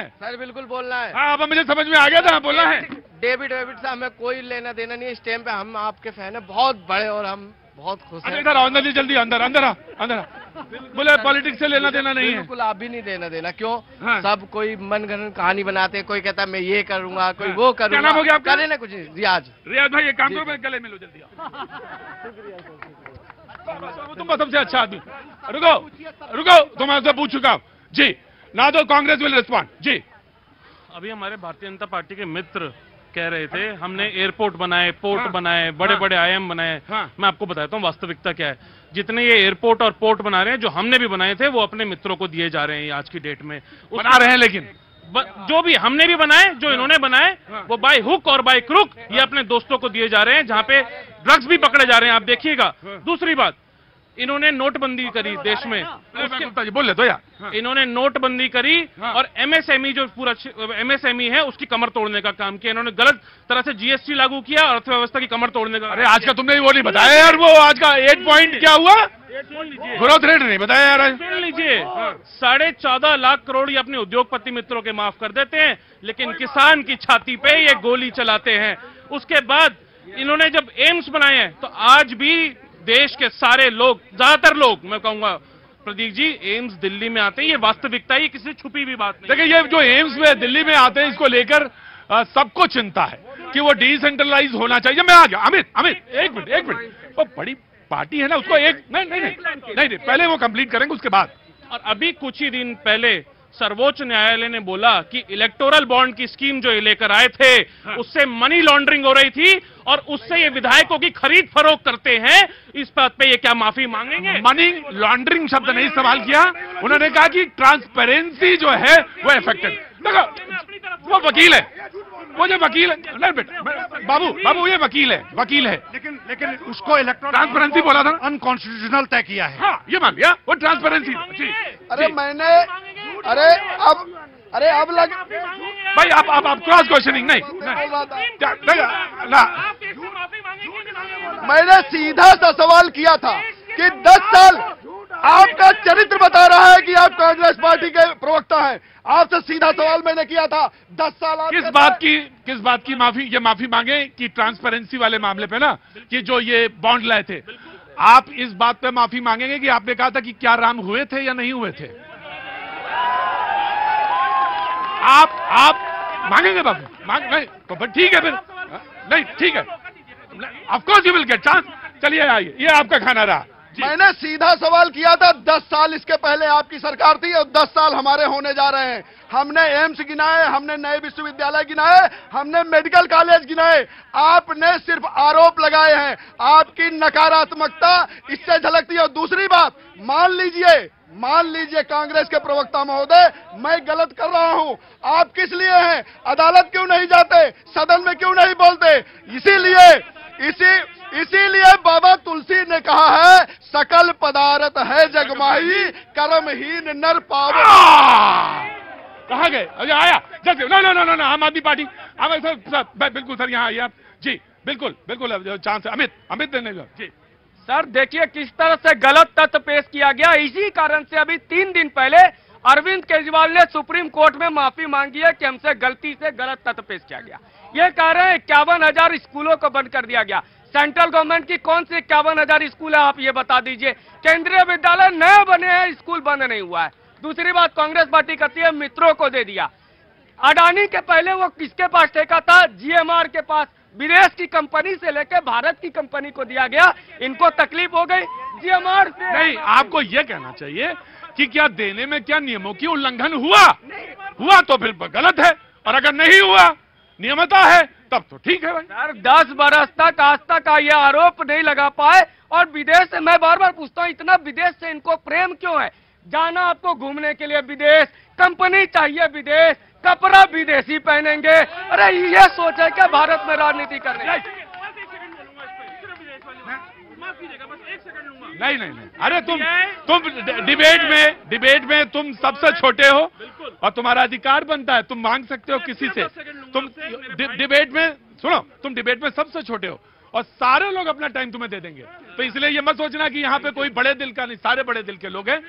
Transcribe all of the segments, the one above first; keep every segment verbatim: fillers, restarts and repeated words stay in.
है? सर बिल्कुल बोलना है। हाँ, अब मुझे समझ में आ गया था, बोलना है। डेविड वेविड से हमें कोई लेना देना नहीं, इस टाइम पे हम आपके फैन है बहुत बड़े और हम बहुत खुश हैं। इधर आओ, अंदर जी, जल्दी अंदर अंदर आ, अंदर आ। बोले पॉलिटिक्स से लेना देना नहीं है। बिल्कुल आप भी नहीं देना देना, क्यों? हाँ। सब कोई मनगढ़ंत कहानी बनाते हैं, कोई कहता है मैं ये करूंगा, कोई हाँ। वो करूंगा। क्या नाम हो गया आपका? करे ना कुछ, रियाज। रियाज भाई एक काम करो, मैं गले मिलो जल्दी। तुम सबसे अच्छा आदमी, रुको रुको, तुम आपसे पूछ चुका जी ना, तो कांग्रेस विल रिस्पॉन्ड जी। अभी हमारे भारतीय जनता पार्टी के मित्र कह रहे थे हमने एयरपोर्ट बनाए, पोर्ट हाँ, बनाए, बड़े हाँ, बड़े आईएम बनाए। हाँ, मैं आपको बताता हूँ वास्तविकता क्या है। जितने ये एयरपोर्ट और पोर्ट बना रहे हैं, जो हमने भी बनाए थे, वो अपने मित्रों को दिए जा रहे हैं आज की डेट में। बना रहे हैं, लेकिन जो भी हमने भी बनाए, जो इन्होंने बनाए, वो बाय हुक और बाय क्रुक ये अपने दोस्तों को दिए जा रहे हैं, जहां पे ड्रग्स भी पकड़े जा रहे हैं, आप देखिएगा। दूसरी बात, इन्होंने नोटबंदी करी देश में, उसके बोल ले तो यार, इन्होंने नोटबंदी करी और एमएसएमई जो पूरा एमएसएमई है उसकी कमर तोड़ने का काम किया। इन्होंने गलत तरह से जीएसटी लागू किया, अर्थव्यवस्था की कमर तोड़ने का। अरे आज का तुमने वो नहीं बताया यार, वो आज का एट पॉइंट क्या हुआ, ग्रोथ रेट नहीं बताया यार। सुन लीजिए, साढ़े चौदह लाख करोड़ ये अपने उद्योगपति मित्रों के माफ कर देते हैं, लेकिन किसान की छाती पे ये गोली चलाते हैं। उसके बाद इन्होंने जब एम्स बनाए हैं, तो आज भी देश के सारे लोग, ज्यादातर लोग मैं कहूंगा प्रदीप जी, एम्स दिल्ली में आते हैं, ये वास्तविकता है, ये किसी छुपी भी बात नहीं। देखिए ये जो एम्स में दिल्ली में आते हैं, इसको लेकर सबको चिंता है कि वो डिसेंट्रलाइज होना चाहिए। मैं आ गया, अमित अमित एक मिनट एक मिनट, वो बड़ी पार्टी है ना, उसको एक नहीं नहीं नहीं नहीं, नहीं पहले वो कंप्लीट करेंगे उसके बाद। और अभी कुछ ही दिन पहले सर्वोच्च न्यायालय ने बोला कि इलेक्टोरल बॉन्ड की स्कीम जो ये लेकर आए थे, हाँ, उससे मनी लॉन्ड्रिंग हो रही थी और उससे ये विधायकों की खरीद फरोख्त करते हैं। इस बात पे ये क्या माफी मांगेंगे? मनी लॉन्ड्रिंग शब्द नहीं इस्तेमाल किया उन्होंने, कहा कि ट्रांसपेरेंसी जो है वो इफेक्टेड। देखो वो वकील है, वो जो वकील है, नहीं बेटा बाबू बाबू ये वकील है, वकील है, लेकिन लेकिन उसको इलेक्ट्रॉनिक ट्रांसपेरेंसी बोला था, अनकॉन्स्टिट्यूशनल तय किया है। हाँ ये मान लिया, वो ट्रांसपेरेंसी। अरे मैंने अरे अब अरे अब लग भाई आप आप आप क्रॉस क्वेश्चनिंग नहीं, ना मैंने सीधा सा सवाल किया था कि दस साल आपका चरित्र बता रहा है कि आप कांग्रेस पार्टी के प्रवक्ता हैं। आपसे सीधा सवाल मैंने किया था, दस साल आप किस बात की किस बात की माफी, ये माफी मांगे कि ट्रांसपेरेंसी वाले मामले पे ना, कि जो ये बॉन्ड लाए थे, आप इस बात पे माफी मांगेंगे कि आपने कहा था कि क्या राम हुए थे या नहीं हुए थे? आप आप मांगेंगे बाबू? मांग नहीं तो फिर ठीक है, फिर नहीं ठीक है, of course you will get chance. चलिए आइए, ये आपका खाना रहा। मैंने सीधा सवाल किया था, दस साल इसके पहले आपकी सरकार थी और दस साल हमारे होने जा रहे हैं। हमने एम्स गिनाए, हमने नए विश्वविद्यालय गिनाए, हमने मेडिकल कॉलेज गिनाए। आपने सिर्फ आरोप लगाए हैं, आपकी नकारात्मकता इससे झलकती है। और दूसरी बात, मान लीजिए मान लीजिए कांग्रेस के प्रवक्ता महोदय, मैं गलत कर रहा हूं, आप किस लिए हैं? अदालत क्यों नहीं जाते? सदन में क्यों नहीं बोलते? इसीलिए इसी इसीलिए बाबा तुलसी ने कहा है, सकल पदार्थ है जगमाही, कर्महीन नर पावे। कहाँ गए? अरे आया जल्दी। No no no no, Aam Aadmi Party. Sir, sir बिल्कुल सर, यहाँ आइए आप जी, बिल्कुल बिल्कुल चांस है। अमित अमित देने जी। सर देखिए किस तरह से गलत तथ्य पेश किया गया। इसी कारण से अभी तीन दिन पहले अरविंद केजरीवाल ने सुप्रीम कोर्ट में माफी मांगी है कि हमसे गलती से गलत तथ्य पेश किया गया। ये कह रहे हैं इक्यावन हजार स्कूलों को बंद कर दिया गया। सेंट्रल गवर्नमेंट की कौन सी इक्यावन हजार स्कूल है, आप ये बता दीजिए। केंद्रीय विद्यालय नए बने हैं, स्कूल बंद नहीं हुआ है। दूसरी बात, कांग्रेस पार्टी कहती है मित्रों को दे दिया। अडानी के पहले वो किसके पास ठेका था? जीएमआर के पास। विदेश की कंपनी से लेकर भारत की कंपनी को दिया गया। इनको तकलीफ हो गई जीएमआर से। नहीं, आपको यह कहना चाहिए कि क्या देने में क्या नियमों की उल्लंघन हुआ? हुआ तो फिर गलत है, और अगर नहीं हुआ, नियमता है, तब तो ठीक है भाई। सर दस बरस तक आज तक ये आरोप नहीं लगा पाए। और विदेश से मैं बार बार पूछता हूँ, इतना विदेश से इनको प्रेम क्यों है? जाना आपको घूमने के लिए विदेश, कंपनी चाहिए विदेश, कपड़ा विदेशी पहनेंगे। अरे ये सोचे कि भारत में राजनीति करने। नहीं नहीं नहीं, अरे तुम तुम डिबेट में डिबेट में तुम सबसे छोटे हो और तुम्हारा अधिकार बनता है, तुम मांग सकते हो किसी से। तुम डिबेट में सुनो, तुम डिबेट में सबसे छोटे हो और सारे लोग अपना टाइम तुम्हें दे देंगे। तो इसलिए ये मत सोचना कि यहाँ पे कोई बड़े दिल का नहीं, सारे बड़े दिल के लोग हैं।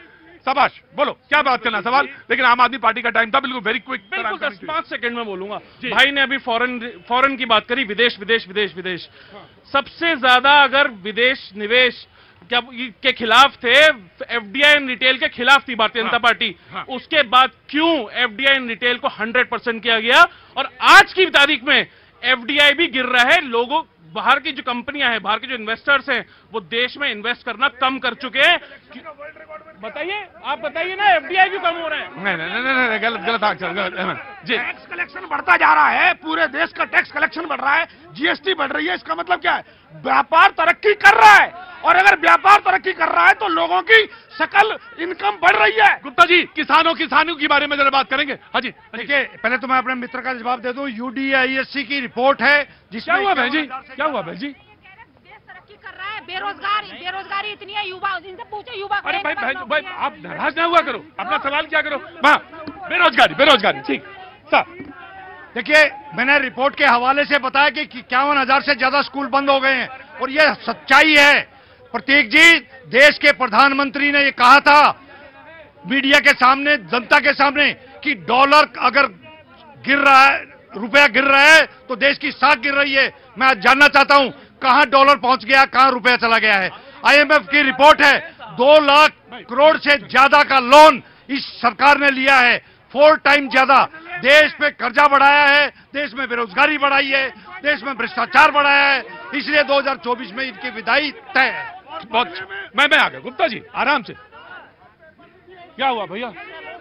शाबाश, बोलो क्या बात करना सवाल, लेकिन आम आदमी पार्टी का टाइम था, बिल्कुल वेरी क्विक। बिल्कुल दस पांच सेकंड में बोलूंगा। भाई ने अभी फॉरेन फॉरेन की बात करी, विदेश विदेश विदेश विदेश। सबसे ज्यादा अगर विदेश निवेश क्या के खिलाफ थे, एफडीआई एंड रिटेल के खिलाफ थी भारतीय जनता पार्टी, उसके बाद क्यों एफडीआई एंड रिटेल को हंड्रेड परसेंट किया गया, और आज की तारीख में एफडीआई भी गिर रहा है। लोगों बाहर की जो कंपनियां हैं, बाहर के जो इन्वेस्टर्स हैं, वो देश में इन्वेस्ट करना कम कर चुके हैं। बताइए, आप बताइए ना, एफडीआई क्यों कम हो रहा है? नहीं नहीं नहीं नहीं गलत गलत आंसर, गलत जी। टैक्स कलेक्शन बढ़ता जा रहा है, पूरे देश का टैक्स कलेक्शन बढ़ रहा है, जीएसटी बढ़ रही है, इसका मतलब क्या है? व्यापार तरक्की कर रहा है, और अगर व्यापार तरक्की कर रहा है तो लोगों की सकल इनकम बढ़ रही है। गुप्ता जी, किसानों किसानों के बारे में जरा बात करेंगे। हाँ जी, देखिए, पहले तो मैं अपने मित्र का जवाब दे दूं। यूडीआईएससी की रिपोर्ट है जिसमें क्या हुआ बहन जी, क्या हुआ बहन जी? कर रहा है, बेरोजगार बेरोजगारी इतनी है, युवा, इनसे पूछो युवा। अरे भाई बहन भाई, आप नाराज ना हुआ करो, अपना सवाल क्या करो। हाँ, बेरोजगारी बेरोजगारी ठीक सर। देखिए, मैंने रिपोर्ट के हवाले से बताया कि इक्यावन हजार से ज्यादा स्कूल बंद हो गए हैं, और यह सच्चाई है। प्रतीक जी, देश के प्रधानमंत्री ने ये कहा था मीडिया के सामने, जनता के सामने, कि डॉलर अगर गिर रहा है, रुपया गिर रहा है, तो देश की साख गिर रही है। मैं आज जानना चाहता हूं कहां डॉलर पहुंच गया, कहां रुपया चला गया है। आईएमएफ की रिपोर्ट है, दो लाख करोड़ से ज्यादा का लोन इस सरकार ने लिया है, फोर टाइम ज्यादा। देश पे कर्जा बढ़ाया है, देश में बेरोजगारी बढ़ाई है, देश में भ्रष्टाचार बढ़ाया है, इसलिए दो हज़ार चौबीस में इनकी विदाई तय है। बहुत मैं मैं आ गया गुप्ता जी, आराम से। क्या हुआ भैया?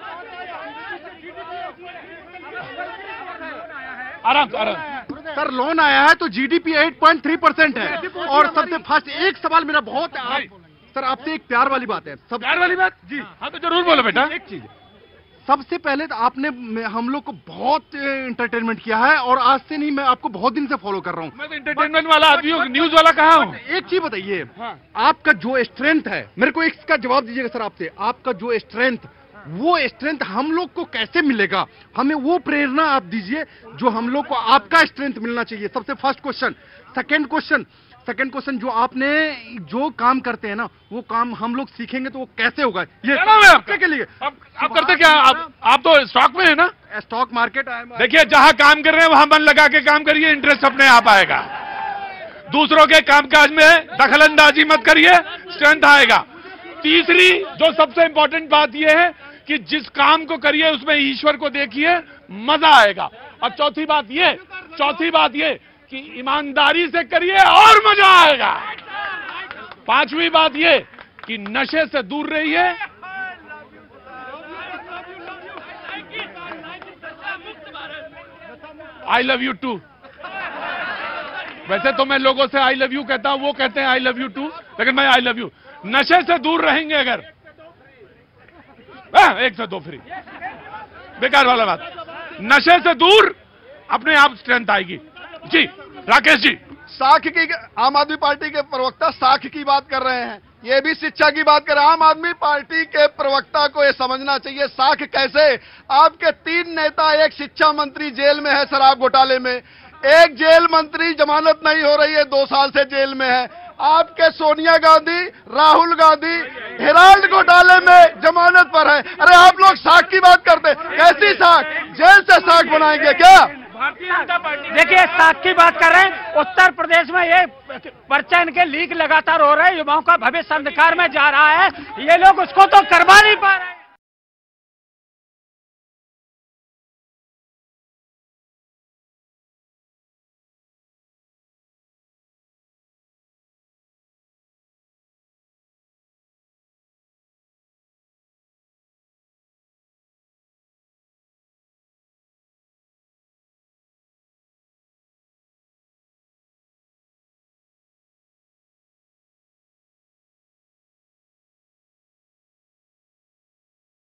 आराम से आराम। सर, लोन आया है तो जीडीपी आठ पॉइंट तीन परसेंट है, और सबसे फर्स्ट एक सवाल मेरा बहुत आप, सर आपसे एक प्यार वाली बात है। सब प्यार वाली बात जी? हाँ तो जरूर बोलो बेटा। एक चीज, सबसे पहले तो आपने हम लोग को बहुत एंटरटेनमेंट किया है, और आज से नहीं, मैं आपको बहुत दिन से फॉलो कर रहा हूँ। मैं तो एंटरटेनमेंट वाला आदमी हूँ, न्यूज वाला कहाँ हूँ। एक चीज बताइए, हाँ। आपका जो स्ट्रेंथ है, मेरे को इसका जवाब दीजिएगा सर आपसे, आपका जो स्ट्रेंथ, वो स्ट्रेंथ हम लोग को कैसे मिलेगा? हमें वो प्रेरणा आप दीजिए जो हम लोग को आपका स्ट्रेंथ मिलना चाहिए। सबसे first question. Second question second question जो आपने जो काम करते हैं ना, वो काम हम लोग सीखेंगे तो वो कैसे होगा? ये आपके के लिए आप, आप करते क्या? आप, आप तो स्टॉक में है ना? Stock market. देखिए, जहां काम कर रहे हैं वहां मन लगा के काम करिए, इंटरेस्ट अपने आप आएगा। दूसरों के कामकाज में दखलंदाजी मत करिए, स्ट्रेंथ आएगा। तीसरी जो सबसे इंपॉर्टेंट बात यह है कि जिस काम को करिए उसमें ईश्वर को देखिए, मजा आएगा। और चौथी बात ये चौथी बात ये कि ईमानदारी से करिए और मजा आएगा। पांचवी बात ये कि नशे से दूर रहिए। I love you too. वैसे तो मैं लोगों से आई लव यू कहता हूं, वो कहते हैं आई लव यू टू, लेकिन मैं आई लव यू। नशे से दूर रहेंगे अगर, आ, एक से दो फ्री, बेकार वाला बात। नशे से दूर, अपने आप स्ट्रेंथ आएगी। जी राकेश जी। साख की, आम आदमी पार्टी के प्रवक्ता साख की बात कर रहे हैं, ये भी शिक्षा की बात कर रहे हैं। आम आदमी पार्टी के प्रवक्ता को ये समझना चाहिए साख कैसे। आपके तीन नेता, एक शिक्षा मंत्री जेल में है शराब घोटाले में, एक जेल मंत्री जमानत नहीं हो रही है, दो साल से जेल में है। आपके सोनिया गांधी, राहुल गांधी हेराल्ड घोटाले में जमानत पर है। अरे आप लोग साख की बात करते, कैसी साख? जेल से साख बनाएंगे क्या? भारतीय जनता पार्टी देखिए साख की बात कर रहे हैं। उत्तर प्रदेश में ये पर्चा इनके लीक लगातार हो रहे हैं, युवाओं का भविष्य अंधकार में जा रहा है, ये लोग उसको तो करवा नहीं पा रहे हैं।